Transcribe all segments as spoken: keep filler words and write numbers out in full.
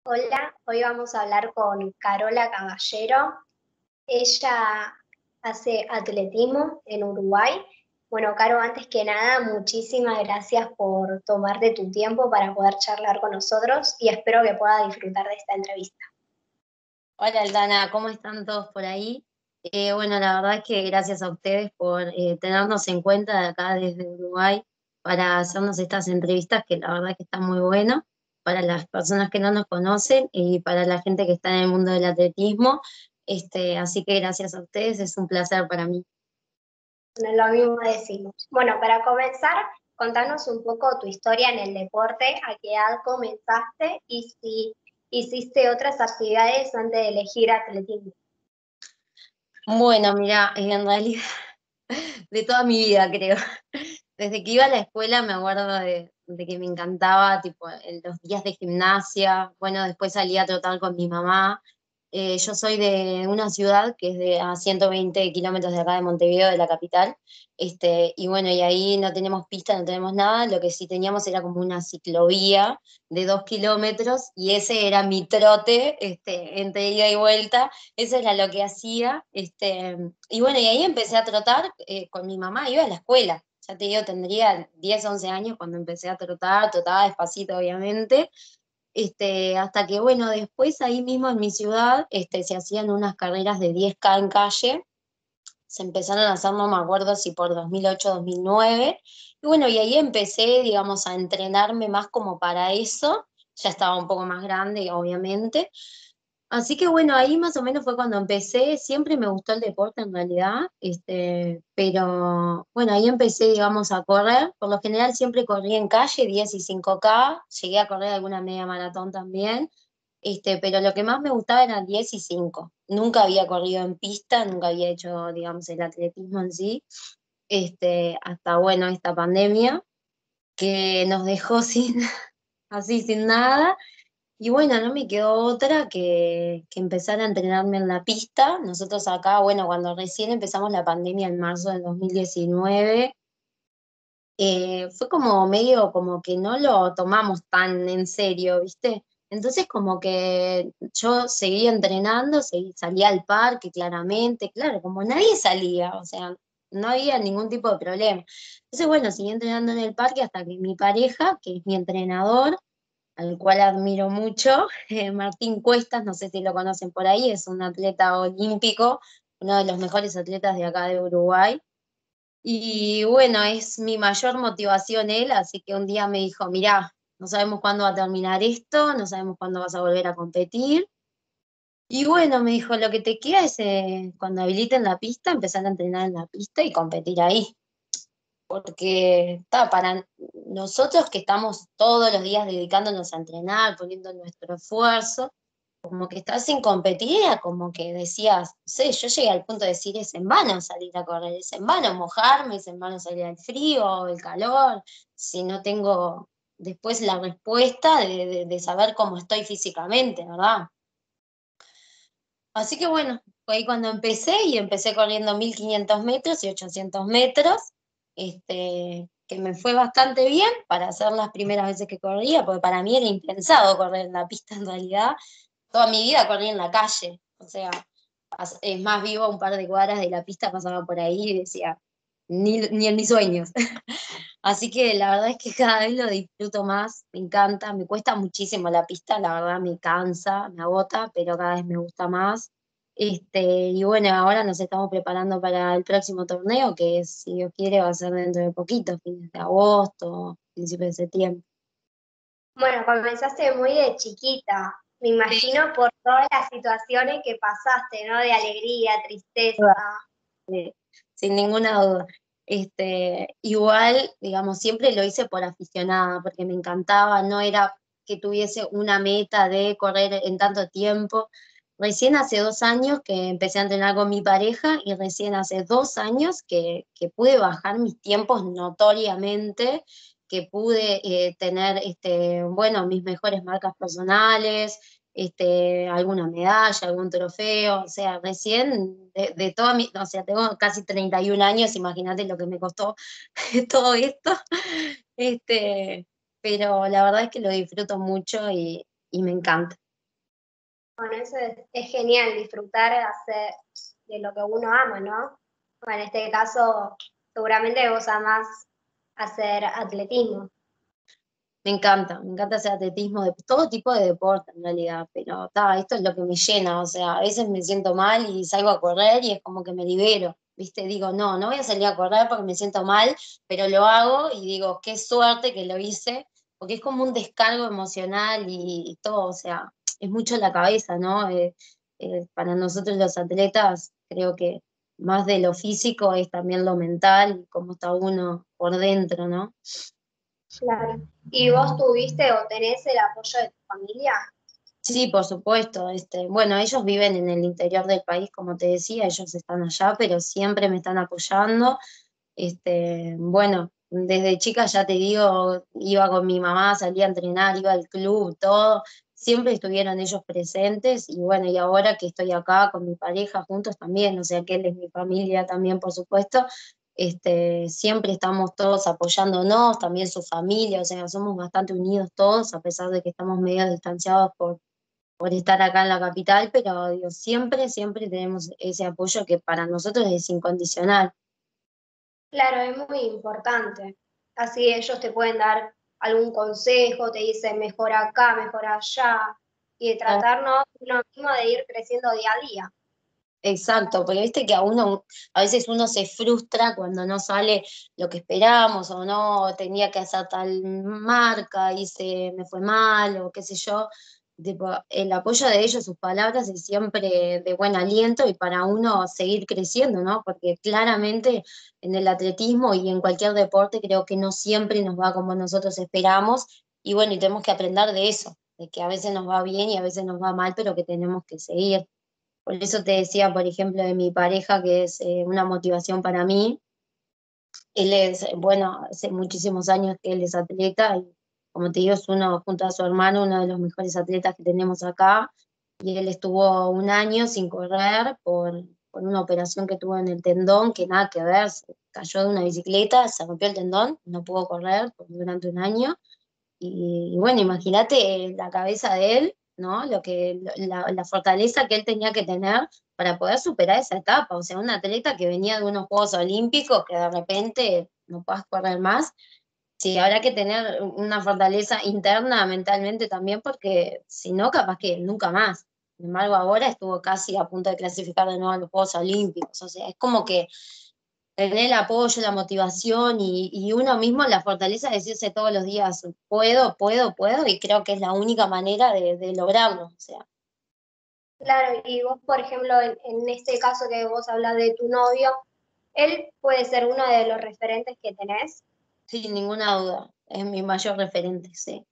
Hola, hoy vamos a hablar con Carola Caballero. Ella hace atletismo en Uruguay. Bueno, Caro, antes que nada, muchísimas gracias por tomarte tu tiempo para poder charlar con nosotros y espero que pueda disfrutar de esta entrevista. Hola Aldana, ¿cómo están todos por ahí? Eh, bueno, la verdad es que gracias a ustedes por eh, tenernos en cuenta de acá desde Uruguay para hacernos estas entrevistas que la verdad es que están muy bueno para las personas que no nos conocen y para la gente que está en el mundo del atletismo. Este, así que gracias a ustedes, es un placer para mí. No es lo mismo decimos. Bueno, para comenzar, contanos un poco tu historia en el deporte, a qué edad comenzaste y si hiciste otras actividades antes de elegir atletismo. Bueno, mira, en realidad de toda mi vida creo. Desde que iba a la escuela me acuerdo de, de que me encantaba, tipo, en los días de gimnasia. Bueno, después salía a trotar con mi mamá. Eh, yo soy de una ciudad que es de a ciento veinte kilómetros de acá de Montevideo, de la capital. Este, y bueno, y ahí no tenemos pista, no tenemos nada. Lo que sí teníamos era como una ciclovía de dos kilómetros y ese era mi trote, este, entre ida y vuelta. Eso era lo que hacía. Este, y bueno, y ahí empecé a trotar eh, con mi mamá, iba a la escuela. Ya te digo, tendría diez once años cuando empecé a trotar, trotaba despacito, obviamente. Este, hasta que, bueno, después ahí mismo en mi ciudad este, se hacían unas carreras de diez K en calle. Se empezaron a hacer, no me acuerdo si por dos mil ocho, dos mil nueve. Y bueno, y ahí empecé, digamos, a entrenarme más como para eso. Ya estaba un poco más grande, obviamente. Así que bueno, ahí más o menos fue cuando empecé. Siempre me gustó el deporte en realidad, este, pero bueno, ahí empecé, digamos, a correr. Por lo general siempre corrí en calle, diez y cinco K. Llegué a correr alguna media maratón también, este, pero lo que más me gustaba eran diez y cinco. Nunca había corrido en pista, nunca había hecho, digamos, el atletismo en sí, este, hasta bueno, esta pandemia que nos dejó sin, así sin nada. Y bueno, no me quedó otra que, que empezar a entrenarme en la pista. Nosotros acá, bueno, cuando recién empezamos la pandemia en marzo del dos mil diecinueve, eh, fue como medio como que no lo tomamos tan en serio, ¿viste? Entonces como que yo seguía entrenando, seguí- salía al parque claramente, claro, como nadie salía, o sea, no había ningún tipo de problema. Entonces, bueno, seguí entrenando en el parque hasta que mi pareja, que es mi entrenador, al cual admiro mucho, eh, Martín Cuestas, no sé si lo conocen por ahí, es un atleta olímpico, uno de los mejores atletas de acá de Uruguay. Y bueno, es mi mayor motivación él, así que un día me dijo, mirá, no sabemos cuándo va a terminar esto, no sabemos cuándo vas a volver a competir. Y bueno, me dijo, lo que te queda es eh, cuando habiliten la pista, empezar a entrenar en la pista y competir ahí. Porque está para nosotros que estamos todos los días dedicándonos a entrenar, poniendo nuestro esfuerzo, como que estás sin competir, era como que decías, no sé, yo llegué al punto de decir, es en vano salir a correr, es en vano mojarme, es en vano salir al frío, el calor, si no tengo después la respuesta de, de, de saber cómo estoy físicamente, ¿verdad? Así que bueno, fue ahí cuando empecé y empecé corriendo mil quinientos metros y ochocientos metros, este, que me fue bastante bien para hacer las primeras veces que corría, porque para mí era impensado correr en la pista en realidad. Toda mi vida corrí en la calle, o sea, as- es más, vivo a un par de cuadras de la pista, pasaba por ahí y decía, ni, ni en mis sueños. Así que la verdad es que cada vez lo disfruto más, me encanta, me cuesta muchísimo la pista, la verdad me cansa, me agota, pero cada vez me gusta más. Este, y bueno, ahora nos estamos preparando para el próximo torneo, que si Dios quiere va a ser dentro de poquito, fines de agosto, principios de septiembre. Bueno, comenzaste muy de chiquita, me imagino por todas las situaciones que pasaste, ¿no? De alegría, tristeza. Sí, sin ninguna duda. Este, igual, digamos, siempre lo hice por aficionada, porque me encantaba, no era que tuviese una meta de correr en tanto tiempo. Recién hace dos años que empecé a entrenar con mi pareja y recién hace dos años que, que pude bajar mis tiempos notoriamente, que pude eh, tener, este, bueno, mis mejores marcas personales, este, alguna medalla, algún trofeo, o sea, recién de, de toda mi, o sea, tengo casi treinta y un años, imagínate lo que me costó todo esto, este, pero la verdad es que lo disfruto mucho y, y me encanta. Bueno, eso es, es genial, disfrutar hacer de lo que uno ama, ¿no? Bueno, en este caso, seguramente vos amás hacer atletismo. Me encanta, me encanta hacer atletismo, de todo tipo de deporte en realidad, pero ta, esto es lo que me llena, o sea, a veces me siento mal y salgo a correr y es como que me libero, ¿viste? Digo, no, no voy a salir a correr porque me siento mal, pero lo hago y digo, qué suerte que lo hice, porque es como un descargo emocional y, y todo, o sea, es mucho la cabeza, ¿no? Eh, eh, para nosotros los atletas, creo que más de lo físico es también lo mental, cómo está uno por dentro, ¿no? Claro. ¿Y vos tuviste o tenés el apoyo de tu familia? Sí, por supuesto. Este, bueno, ellos viven en el interior del país, como te decía, ellos están allá, pero siempre me están apoyando. Este, bueno, desde chica ya te digo, iba con mi mamá, salía a entrenar, iba al club, todo. Siempre estuvieron ellos presentes y bueno, y ahora que estoy acá con mi pareja juntos también, o sea que él es mi familia también, por supuesto. Este, siempre estamos todos apoyándonos, también su familia, o sea, somos bastante unidos todos, a pesar de que estamos medio distanciados por por estar acá en la capital, pero digo, siempre, siempre tenemos ese apoyo que para nosotros es incondicional. Claro, es muy importante. Así ellos te pueden dar algún consejo, te dicen mejor acá, mejor allá, y de Ah, tratarnos uno mismo de ir creciendo día a día. exacto, porque viste que a uno, a veces uno se frustra cuando no sale lo que esperamos o no tenía que hacer tal marca y se me fue mal o qué sé yo. Tipo, el apoyo de ellos, sus palabras es siempre de buen aliento y para uno seguir creciendo, ¿no? Porque claramente en el atletismo y en cualquier deporte creo que no siempre nos va como nosotros esperamos y bueno, y tenemos que aprender de eso, de que a veces nos va bien y a veces nos va mal, pero que tenemos que seguir. Por eso te decía, por ejemplo, de mi pareja, que es eh, una motivación para mí. Él es, bueno, hace muchísimos años que él es atleta y como te digo, es uno, junto a su hermano, uno de los mejores atletas que tenemos acá. Y él estuvo un año sin correr por, por una operación que tuvo en el tendón, que nada que ver, se cayó de una bicicleta, se rompió el tendón, no pudo correr por- durante un año. Y, y bueno, imagínate la cabeza de él, ¿no? Lo que, la, la fortaleza que él tenía que tener para poder superar esa etapa. O sea, un atleta que venía de unos Juegos Olímpicos que de repente no puedas correr más. Sí, habrá que tener una fortaleza interna mentalmente también, porque si no, capaz que nunca más. Sin embargo, ahora estuvo casi a punto de clasificar de nuevo a los Juegos Olímpicos. O sea, es como que tener el apoyo, la motivación y, y uno mismo la fortaleza de decirse todos los días, puedo, puedo, puedo, y creo que es la única manera de, de lograrlo. O sea, Claro, y vos, por ejemplo, en, en este caso que vos hablas de tu novio, él puede ser uno de los referentes que tenés. sin ninguna duda, es mi mayor referente, sí.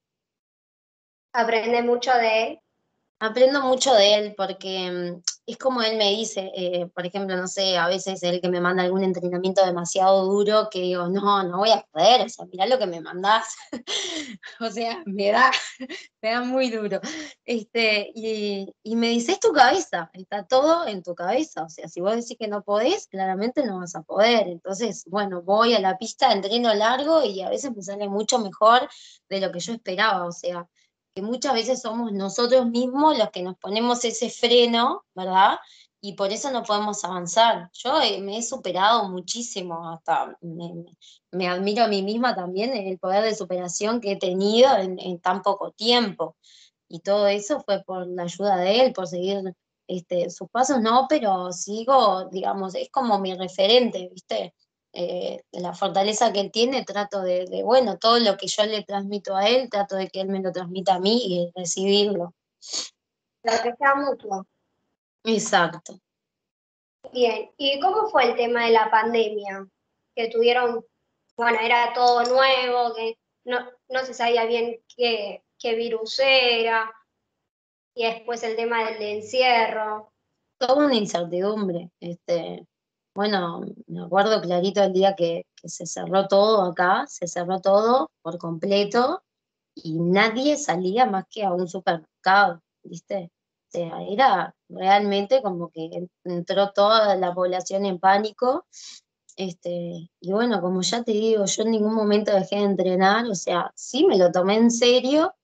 Aprende mucho de él. Aprendo mucho de él porque mm, es como él me dice, eh, por ejemplo, no sé, a veces él que me manda algún entrenamiento demasiado duro que digo, no, no voy a poder, o sea, mirá lo que me mandás. O sea, me da, me da muy duro. Este, y, y me dice, es tu cabeza, está todo en tu cabeza. O sea, si vos decís que no podés, claramente no vas a poder. Entonces, bueno, voy a la pista, entreno largo y a veces me sale mucho mejor de lo que yo esperaba. O sea, que muchas veces somos nosotros mismos los que nos ponemos ese freno, ¿verdad? Y por eso no podemos avanzar. Yo eh, me he superado muchísimo, hasta me, me- me admiro a mí misma también en el poder de superación que he tenido en, en tan poco tiempo. Y todo eso fue por la ayuda de él, por seguir este, sus pasos, no, pero sigo, digamos, es como mi referente, ¿viste? Eh, la fortaleza que él tiene, trato de, de, bueno, todo lo que yo le transmito a él, trato de que él me lo transmita a mí y recibirlo. Lo que sea mutuo. Exacto. Bien, ¿y cómo fue el tema de la pandemia? Que tuvieron, bueno, era todo nuevo, que no, no se sabía bien qué, qué virus era, y después el tema del encierro. Toda una incertidumbre. Este, bueno, me acuerdo clarito el día que, que se cerró todo acá, se cerró todo por completo y nadie salía más que a un supermercado, ¿viste? O sea, era realmente como que entró toda la población en pánico. Este, y bueno, como ya te digo, yo en ningún momento dejé de entrenar, o sea, sí me lo tomé en serio,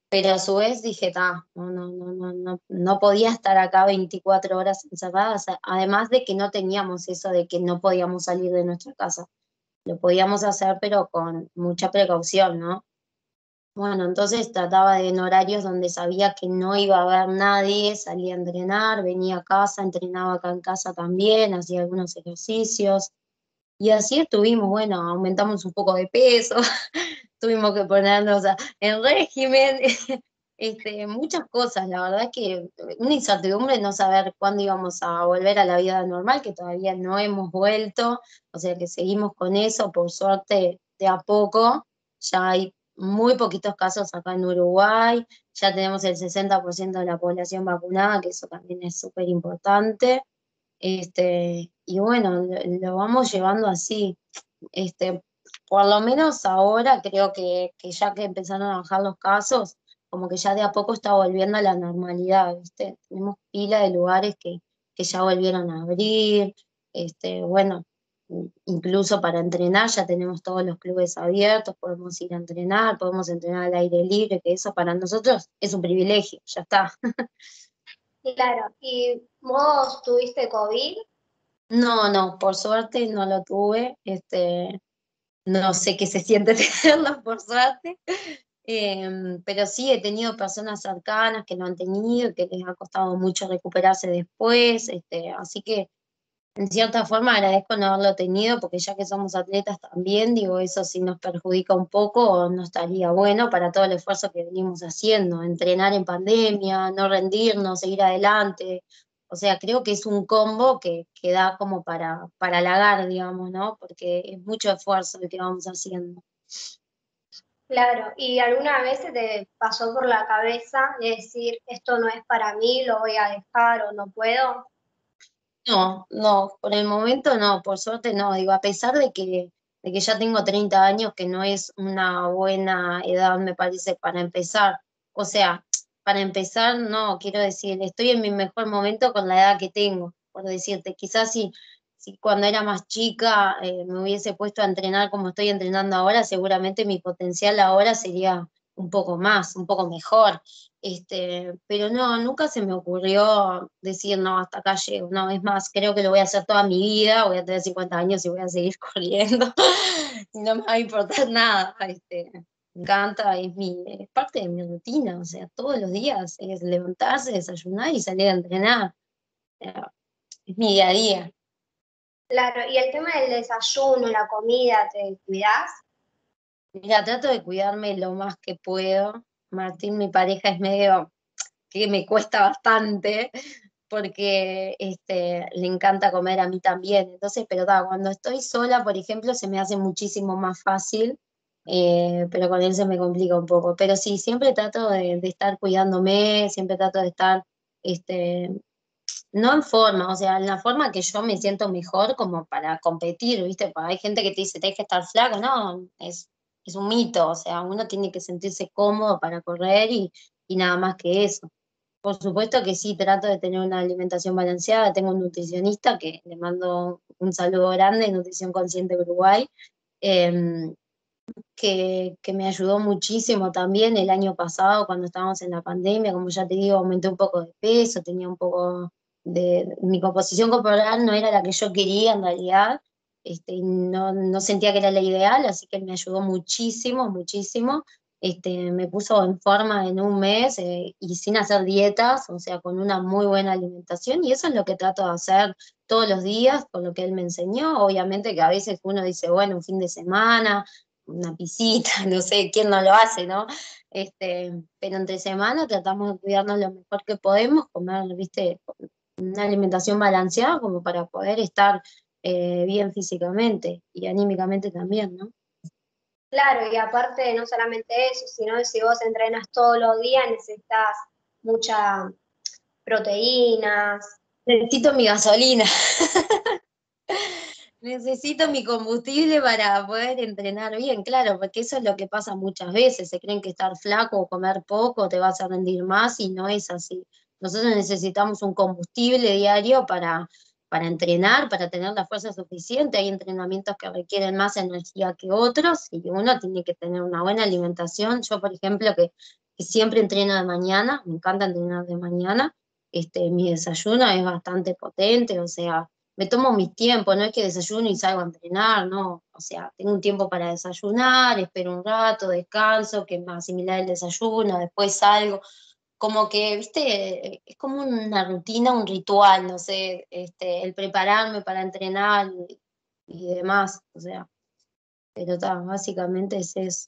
Pero a su vez dije, ta, no, no, no, no, no, no podía estar acá veinticuatro horas encerradas, a- además de que no teníamos eso de que no podíamos salir de nuestra casa. Lo podíamos hacer, pero con mucha precaución, ¿no? Bueno, entonces trataba de en horarios donde sabía que no iba a haber nadie, salía a entrenar, venía a casa, entrenaba acá en casa también, hacía algunos ejercicios. Y así estuvimos, bueno, aumentamos un poco de peso, tuvimos que ponernos a- en régimen, este, muchas cosas. La verdad es que una incertidumbre no saber cuándo íbamos a volver a la vida normal, que todavía no hemos vuelto, o sea que seguimos con eso, por suerte, de a poco. Ya hay muy poquitos casos acá en Uruguay, ya tenemos el sesenta por ciento de la población vacunada, que eso también es súper importante. Este, y bueno, lo, lo vamos llevando así. Este, por lo menos ahora creo que, que ya que empezaron a bajar los casos, como que ya de a poco está volviendo a la normalidad, ¿viste? Tenemos pila de lugares que, que ya volvieron a abrir, este, bueno, incluso para entrenar ya tenemos todos los clubes abiertos, podemos ir a entrenar, podemos entrenar al aire libre, que eso para nosotros es un privilegio, ya está. Claro, ¿y vos tuviste COVID? No, no, por suerte no lo tuve, este, no sé qué se siente tenerlo, por suerte. Em, pero sí he tenido personas cercanas que lo han tenido y que les ha costado mucho recuperarse después, este, así que en cierta forma agradezco no haberlo tenido, porque ya que somos atletas también, digo, eso sí nos perjudica un poco, no estaría bueno para todo el esfuerzo que venimos haciendo, entrenar en pandemia, no rendirnos, seguir adelante. O sea, creo que es un combo que, que da como para, para halagar, digamos, ¿no? Porque es mucho esfuerzo el que vamos haciendo. Claro, ¿y alguna vez se te pasó por la cabeza de decir, esto no es para mí, lo voy a dejar o no puedo? No, no, por el momento no, por suerte no. Digo, a pesar de que, de que ya tengo treinta años, que no es una buena edad, me parece, para empezar. O sea, para empezar, no, quiero decir, estoy en mi mejor momento con la edad que tengo, por decirte. Quizás si, si cuando era más chica eh, me hubiese puesto a entrenar como estoy entrenando ahora, seguramente mi potencial ahora sería un poco más, un poco mejor. Este, pero no, nunca se me ocurrió decir, no, hasta acá llego. No, es más, creo que lo voy a hacer toda mi vida, voy a tener cincuenta años y voy a seguir corriendo. Y no me va a importar nada. Este, me encanta, es mi, es parte de mi rutina, o sea, todos los días es levantarse, desayunar y salir a entrenar. O sea, es mi día a día. Claro, y el tema del desayuno, la comida, ¿te cuidás? Mira, trato de cuidarme lo más que puedo. Martín, mi pareja, es medio que me cuesta bastante, porque este, le encanta comer a mí también. Entonces, pero da, cuando estoy sola, por ejemplo, se me hace muchísimo más fácil, eh, pero con él se me complica un poco. Pero sí, siempre trato de, de estar cuidándome, siempre trato de estar, este, no en forma, o sea, en la forma que yo me siento mejor como para competir, ¿viste? Porque hay gente que te dice, tenés que estar flaco, no, es, es un mito, o sea, uno tiene que sentirse cómodo para correr y, y nada más que eso. Por supuesto que sí, trato de tener una alimentación balanceada. Tengo un nutricionista que le mando un saludo grande, Nutrición Consciente Uruguay, eh, que, que me ayudó muchísimo también el año pasado cuando estábamos en la pandemia. Como ya te digo, aumenté un poco de peso, tenía un poco de... Mi composición corporal no era la que yo quería en realidad, este, y no, no sentía que era la ideal, así que me ayudó muchísimo, muchísimo. Este, me puso en forma en un mes eh, y sin hacer dietas, o sea, con una muy buena alimentación, y eso es lo que trato de hacer todos los días, con lo que él me enseñó. Obviamente que a veces uno dice, bueno, un fin de semana, una pisita, no sé quién no lo hace, ¿no? Este, pero entre semana tratamos de cuidarnos lo mejor que podemos, comer, viste, una alimentación balanceada como para poder estar eh, bien físicamente y anímicamente también, ¿no? Claro, y aparte no solamente eso, sino que si vos entrenas todos los días necesitas muchas proteínas. Necesito mi gasolina. Necesito mi combustible para poder entrenar bien, claro, porque eso es lo que pasa muchas veces. Se creen que estar flaco o comer poco te vas a rendir más y no es así. Nosotros necesitamos un combustible diario para, para entrenar, para tener la fuerza suficiente. Hay entrenamientos que requieren más energía que otros y uno tiene que tener una buena alimentación. Yo, por ejemplo, que, siempre entreno de mañana, me encanta entrenar de mañana. Este, mi desayuno es bastante potente, o sea, me tomo mis tiempos, no es que desayuno y salgo a entrenar, no, o sea, tengo un tiempo para desayunar, espero un rato, descanso, que me asimilar el desayuno, después salgo, como que, viste, es como una rutina, un ritual, no sé, este, el prepararme para entrenar y, y demás, o sea, pero está, básicamente es eso.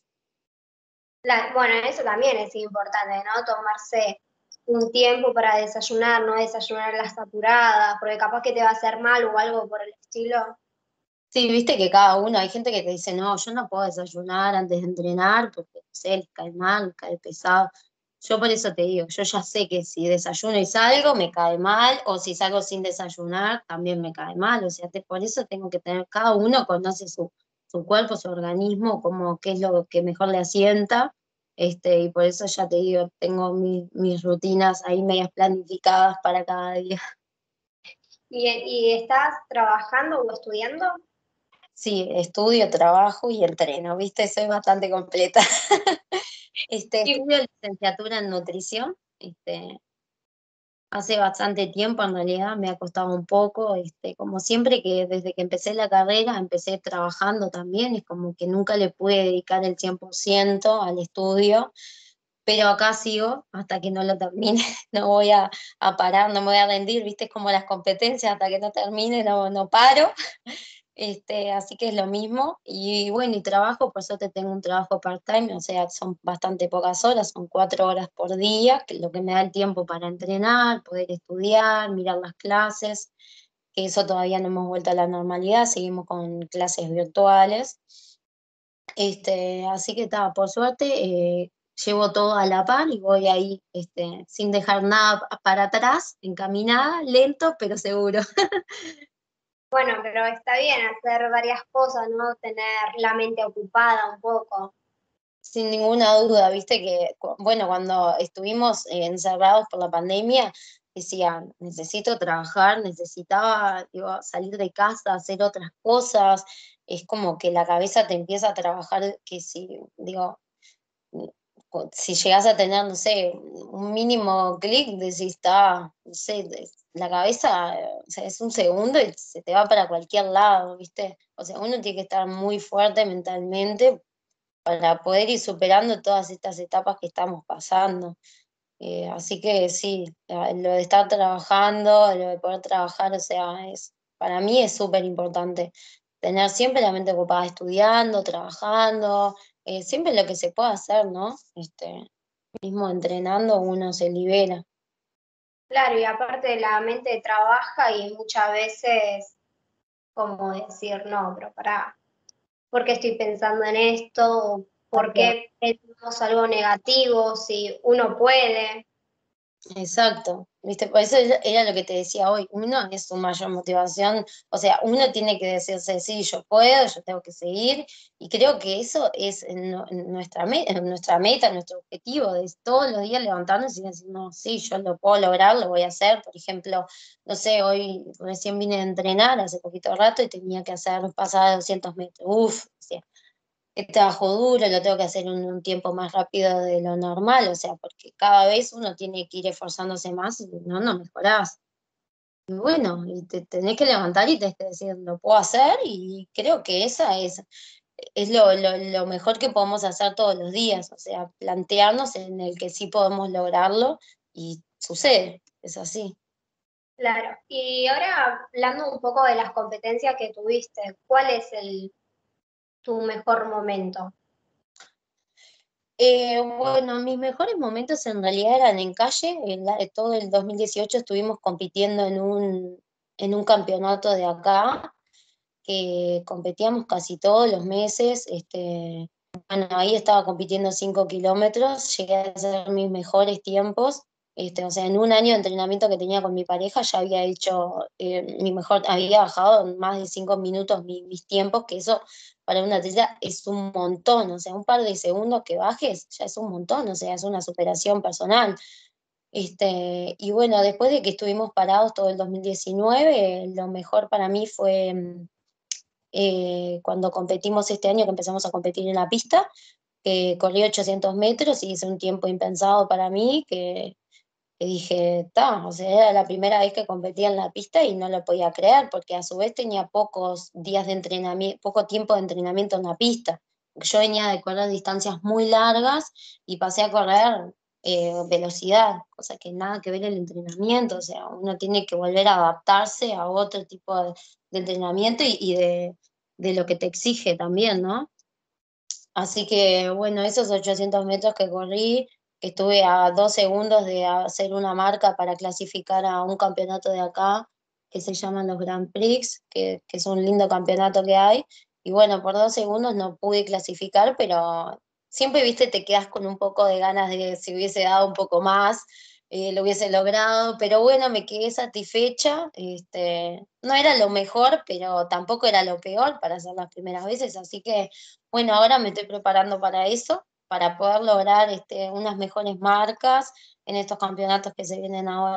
La- bueno, eso también es importante, ¿no? Tomarse un tiempo para desayunar, no desayunar las apuradas, porque capaz que te va a hacer mal o algo por el estilo. Sí, viste que cada uno, hay gente que te dice, no, yo no puedo desayunar antes de entrenar porque, no sé, les cae mal, cae pesado. Yo por eso te digo, yo ya sé que si desayuno y salgo, me cae mal, o si salgo sin desayunar, también me cae mal. O sea, te- por eso tengo que tener, cada uno conoce su, su cuerpo, su organismo, como qué es lo que mejor le asienta. Este, y por eso ya te digo, tengo mi- mis rutinas ahí medias planificadas para cada día. ¿Y, y estás trabajando o estudiando? Sí, estudio, trabajo y entreno, ¿viste? Soy bastante completa. Este, Y estudio licenciatura en nutrición, este, hace bastante tiempo en realidad, me ha costado un poco, este, como siempre que desde que empecé la carrera empecé trabajando también, es como que nunca le pude dedicar el cien por ciento al estudio, pero acá sigo hasta que no lo termine, no voy a, a parar, no me voy a rendir, ¿viste? Es como las competencias, hasta que no termine no, no paro. Este, así que es lo mismo. Y bueno, y trabajo, por suerte tengo un trabajo part-time, o sea, son bastante pocas horas, son cuatro horas por día, que es lo que me da el tiempo para entrenar, poder estudiar, mirar las clases, que eso todavía no hemos vuelto a la normalidad, seguimos con clases virtuales. Este, así que está, por suerte, eh, llevo todo a la par y voy ahí, este, sin dejar nada para atrás, encaminada, lento, pero seguro. bueno, pero está bien hacer varias cosas, ¿no? Tener la mente ocupada un poco. Sin ninguna duda, viste que, cu- bueno, cuando estuvimos eh, encerrados por la pandemia, decía, necesito trabajar, necesitaba, digo, salir de casa, hacer otras cosas. Es como que la cabeza te empieza a trabajar, que si, digo, cu- si llegas a tener, no sé, un mínimo clic, decís, está, no sé, de- la cabeza, eh, o sea, es un segundo y se te va para cualquier lado, ¿viste? O sea, uno tiene que estar muy fuerte mentalmente para poder ir superando todas estas etapas que estamos pasando. Eh, así que sí, eh, lo de estar trabajando, lo de poder trabajar, o sea, es, para mí es súper importante tener siempre la mente ocupada estudiando, trabajando, eh, siempre lo que se pueda hacer, ¿no? Este, mismo entrenando uno se libera. Claro, y aparte la mente trabaja y muchas veces, como decir, no, pero pará, ¿por qué estoy pensando en esto? ¿Por qué pensamos algo negativo si uno puede? Exacto, ¿viste? Por eso era era lo que te decía hoy, uno es su mayor motivación, o sea, uno tiene que decirse, sí, yo puedo, yo tengo que seguir, y creo que eso es nu- nuestra, me- nuestra meta, nuestro objetivo, de todos los días levantarnos y decir, no, sí, yo lo puedo lograr, lo voy a hacer, por ejemplo, no sé, hoy recién vine a entrenar hace poquito rato y tenía que hacer pasar doscientos metros, uff, el trabajo duro, lo tengo que hacer en un tiempo más rápido de lo normal, o sea, porque cada vez uno tiene que ir esforzándose más y no, no mejorás. Y bueno, y te tenés que levantar y tenés que decir, lo puedo hacer y creo que esa es, es lo, lo, lo mejor que podemos hacer todos los días, o sea, plantearnos en el que sí podemos lograrlo y sucede, es así. Claro. Y ahora hablando un poco de las competencias que tuviste, ¿cuál es el, tu mejor momento? Eh, bueno, mis mejores momentos en realidad eran en calle. En la- todo el dos mil dieciocho estuvimos compitiendo en un, en un campeonato de acá, que competíamos casi todos los meses. Este, bueno, ahí estaba compitiendo cinco kilómetros, llegué a hacer mis mejores tiempos. Este, o sea, en un año de entrenamiento que tenía con mi pareja ya había hecho eh, mi mejor, había bajado en más de cinco minutos mi- mis tiempos, que eso para una atleta es un montón, o sea, un par de segundos que bajes ya es un montón, o sea, es una superación personal. Este, y bueno, después de que estuvimos parados todo el dos mil diecinueve, lo mejor para mí fue mm, eh, cuando competimos este año, que empezamos a competir en la pista. que corrí ochocientos metros y hice un tiempo impensado para mí, que, que dije, ta, o sea, era la primera vez que competía en la pista y no lo podía creer, porque a su vez tenía pocos días de entrenamiento, poco tiempo de entrenamiento en la pista. Yo venía de correr distancias muy largas y pasé a correr eh, velocidad, cosa que nada que ver el entrenamiento, o sea, uno tiene que volver a adaptarse a otro tipo de, de entrenamiento y, y de, de lo que te exige también, ¿no? Así que bueno, esos ochocientos metros que corrí, que estuve a dos segundos de hacer una marca para clasificar a un campeonato de acá, que se llaman los Grand Prix, que, que es un lindo campeonato que hay. Y bueno, por dos segundos no pude clasificar, pero siempre, viste, te quedas con un poco de ganas de si hubiese dado un poco más, eh, lo hubiese logrado. Pero bueno, me quedé satisfecha. Este, no era lo mejor, pero tampoco era lo peor para hacer las primeras veces, así que bueno, ahora me estoy preparando para eso, para poder lograr este, unas mejores marcas en estos campeonatos que se vienen ahora.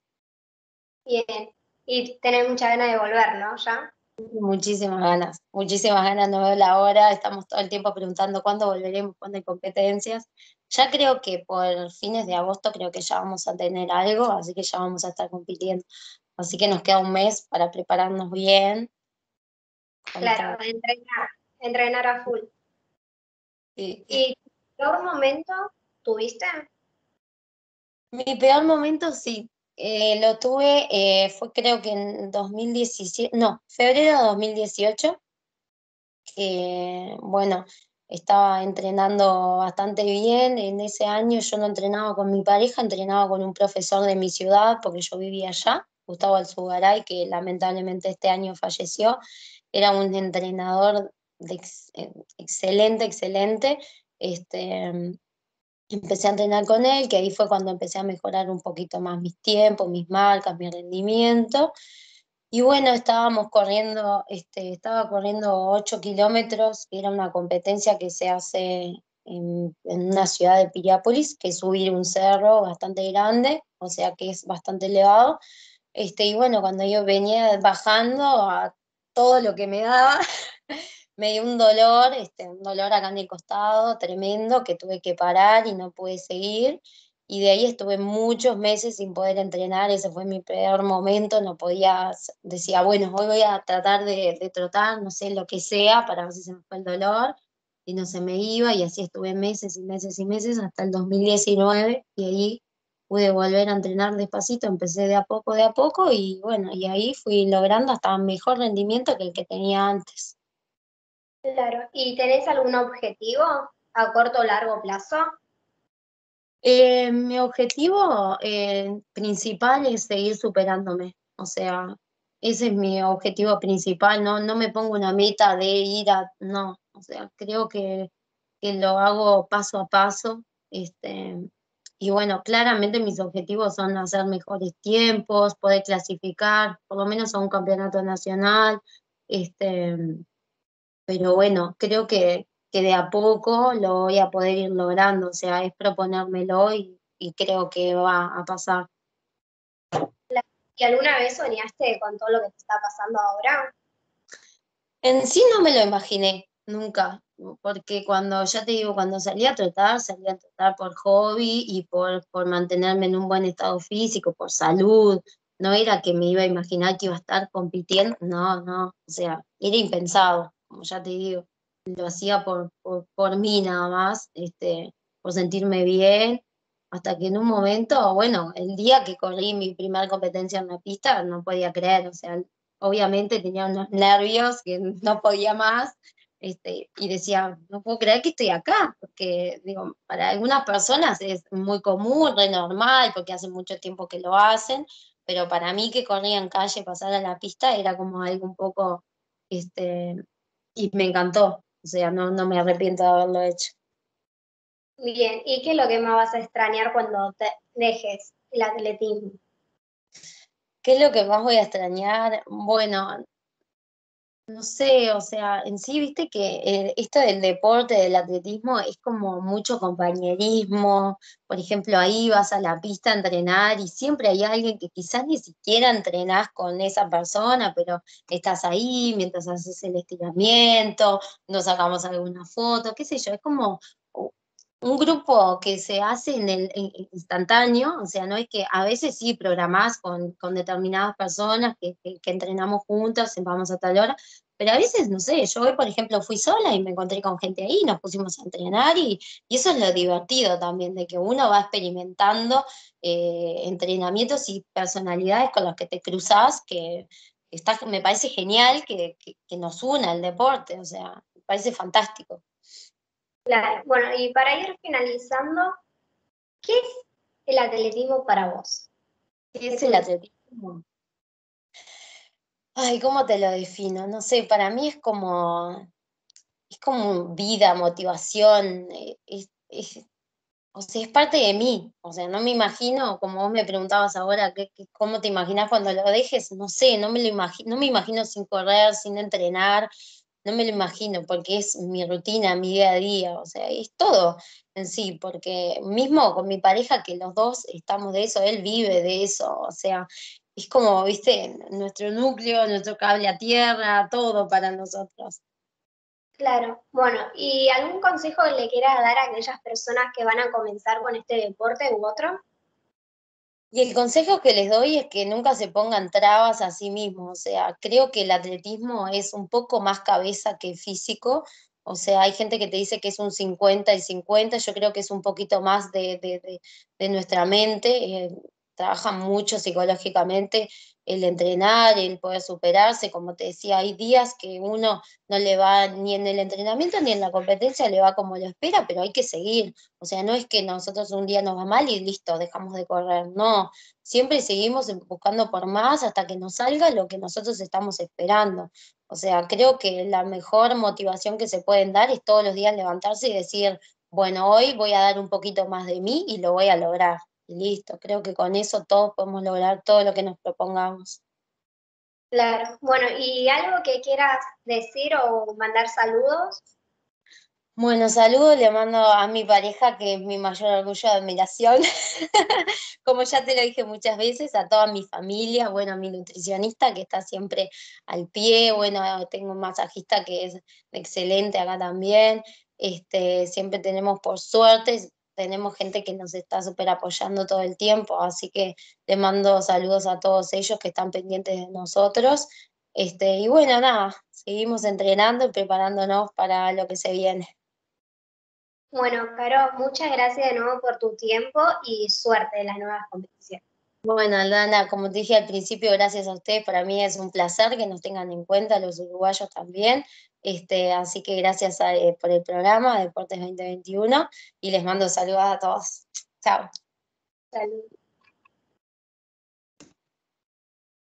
Bien. Y tenés mucha ganas de volver, ¿no? Ya. Muchísimas ganas, muchísimas ganas, no veo la hora, estamos todo el tiempo preguntando cuándo volveremos, cuándo hay competencias. Ya creo que por fines de agosto creo que ya vamos a tener algo, así que ya vamos a estar compitiendo. Así que nos queda un mes para prepararnos bien con todo. Claro, entrenar, entrenar a full. Sí. ¿Y tu peor momento tuviste? Mi peor momento sí, eh, lo tuve, eh, fue creo que en dos mil diecisiete, no, febrero de dos mil dieciocho, que bueno, estaba entrenando bastante bien. En ese año yo no entrenaba con mi pareja, entrenaba con un profesor de mi ciudad, porque yo vivía allá, Gustavo Alzugaray, que lamentablemente este año falleció. Era un entrenador de ex- eh, excelente, excelente. Este, Empecé a entrenar con él, que ahí fue cuando empecé a mejorar un poquito más mis tiempos, mis marcas, mi rendimiento. Y bueno, estábamos corriendo, este, estaba corriendo ocho kilómetros, que era una competencia que se hace en, en una ciudad de Piriápolis, que es subir un cerro bastante grande, o sea que es bastante elevado. Este, y bueno, cuando yo venía bajando a todo lo que me daba, me dio un dolor, este, un dolor acá en el costado tremendo, que tuve que parar y no pude seguir. Y de ahí estuve muchos meses sin poder entrenar, ese fue mi peor momento, no podía, decía, bueno, hoy voy a tratar de, de trotar, no sé, lo que sea, para ver si se me fue el dolor, y no se me iba, y así estuve meses y meses y meses hasta el dos mil diecinueve, y ahí pude volver a entrenar despacito, empecé de a poco, de a poco, y bueno, y ahí fui logrando hasta mejor rendimiento que el que tenía antes. Claro. ¿Y tenés algún objetivo a corto o largo plazo? Eh, mi objetivo eh, principal es seguir superándome, o sea, ese es mi objetivo principal, no, no me pongo una meta de ir a, no, o sea, creo que, que lo hago paso a paso, este, y bueno, claramente mis objetivos son hacer mejores tiempos, poder clasificar, por lo menos a un campeonato nacional, este, pero bueno, creo que, que de a poco lo voy a poder ir logrando, o sea, es proponérmelo y, y creo que va a pasar. ¿Y alguna vez soñaste con todo lo que te está pasando ahora? En sí no me lo imaginé nunca, porque cuando, ya te digo, cuando salí a trotar, salí a trotar por hobby y por, por mantenerme en un buen estado físico, por salud. No era que me iba a imaginar que iba a estar compitiendo, no, no, o sea, era impensado, como ya te digo. Lo hacía por, por, por mí nada más, este, por sentirme bien, hasta que en un momento, bueno, el día que corrí mi primera competencia en la pista, no podía creer, o sea, obviamente tenía unos nervios que no podía más, este, y decía, no puedo creer que estoy acá, porque digo, para algunas personas es muy común, re normal, porque hace mucho tiempo que lo hacen, pero para mí que corría en calle, pasar a la pista, era como algo un poco, este, y me encantó, o sea, no, no me arrepiento de haberlo hecho. Bien, ¿y qué es lo que más vas a extrañar cuando te dejes el atletismo? ¿Qué es lo que más voy a extrañar? Bueno, no sé, o sea, en sí, viste que eh, esto del deporte, del atletismo, es como mucho compañerismo. Por ejemplo, ahí vas a la pista a entrenar y siempre hay alguien que quizás ni siquiera entrenás con esa persona, pero estás ahí mientras haces el estiramiento, nos sacamos alguna foto, qué sé yo, es como un grupo que se hace en el en- en instantáneo, o sea, no es que a veces sí programás con, con determinadas personas que, que, que entrenamos juntas, vamos a tal hora, pero a veces, no sé, yo hoy, por ejemplo, fui sola y me encontré con gente ahí, nos pusimos a entrenar y, y eso es lo divertido también, de que uno va experimentando eh, entrenamientos y personalidades con las que te cruzas, que está, me parece genial que, que, que nos una el deporte, o sea, me parece fantástico. Claro, bueno, y para ir finalizando, ¿qué es el atletismo para vos? ¿Qué ¿Qué es el significa? atletismo? Ay, ¿cómo te lo defino? No sé, para mí es como, es como vida, motivación, eh, es, es- o sea, es parte de mí. O sea, no me imagino, como vos me preguntabas ahora, ¿qué, qué- cómo te imaginas cuando lo dejes? No sé, no me lo imagino, no me imagino sin correr, sin entrenar, no me lo imagino, porque es mi rutina, mi día a día, o sea, es todo en sí, porque mismo con mi pareja, que los dos estamos de eso, él vive de eso, o sea, es como, viste, nuestro núcleo, nuestro cable a tierra, todo para nosotros. Claro, bueno, ¿y algún consejo que le quieras dar a aquellas personas que van a comenzar con este deporte u otro? Y el consejo que les doy es que nunca se pongan trabas a sí mismos. O sea, creo que el atletismo es un poco más cabeza que físico. O sea, hay gente que te dice que es un cincuenta y cincuenta. Yo creo que es un poquito más de, de, de, de nuestra mente. Eh, trabaja mucho psicológicamente el entrenar, el poder superarse. Como te decía, hay días que uno no le va ni en el entrenamiento ni en la competencia, le va como lo espera, pero hay que seguir. O sea, no es que nosotros un día nos va mal y listo, dejamos de correr. No, siempre seguimos buscando por más hasta que nos salga lo que nosotros estamos esperando. O sea, creo que la mejor motivación que se pueden dar es todos los días levantarse y decir, bueno, hoy voy a dar un poquito más de mí y lo voy a lograr. Y listo, creo que con eso todos podemos lograr todo lo que nos propongamos. Claro, bueno, ¿y algo que quieras decir o mandar saludos? Bueno, saludos, le mando a mi pareja, que es mi mayor orgullo de admiración. Como ya te lo dije muchas veces, a toda mi familia, bueno, a mi nutricionista que está siempre al pie, bueno, tengo un masajista que es excelente acá también. Este, siempre tenemos, por suerte, tenemos gente que nos está súper apoyando todo el tiempo, así que le mando saludos a todos ellos que están pendientes de nosotros. Este, y bueno, nada, seguimos entrenando y preparándonos para lo que se viene. Bueno, Caro, muchas gracias de nuevo por tu tiempo y suerte en las nuevas competiciones. Bueno, Aldana, como te dije al principio, gracias a ustedes. Para mí es un placer que nos tengan en cuenta, los uruguayos también. Este, así que gracias a- eh, por el programa Deportes dos mil veintiuno y les mando saludos a todos. Chao. Salud.